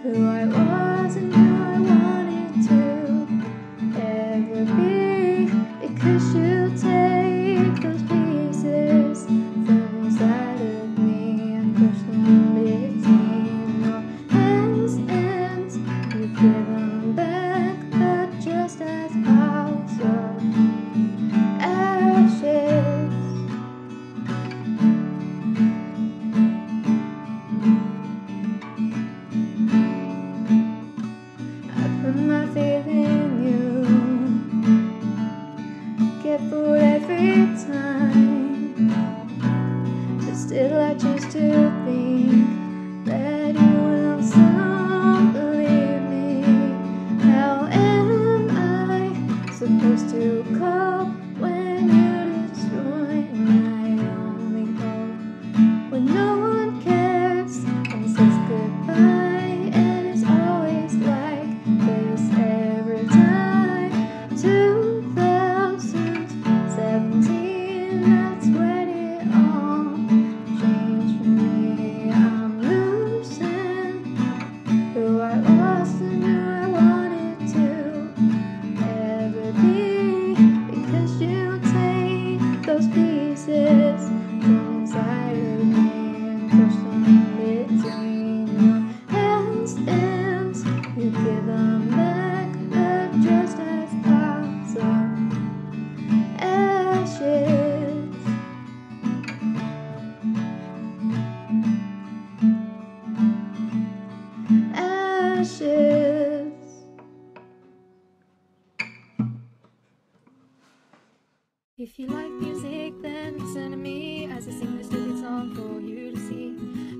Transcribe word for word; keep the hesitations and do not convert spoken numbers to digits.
who I was and who I wanted to ever be, because you take those pieces from inside of me and push them between your hands, and you give them back, but just as piles of ashes. I put my faith in you, get fooled every time, but still I choose to think that you will soon believe me. How am I supposed to cope when you destroy my only hope, when no one cares and says goodbye, and it's always like this every time? two thousand seventeen, that's when it all changed for me. I'm losing who I was and who I wanted to ever be, because you take those pieces from inside of me and push them between your hands, and you give them back, but just as piles of ashes. Ashes. If you like music, then listen to me as I sing this stupid song for you to see.